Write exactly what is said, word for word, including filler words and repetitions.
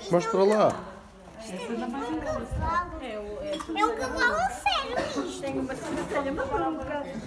Mostra lá. É um cavalo sério. Tem uma sobrancelha maluca.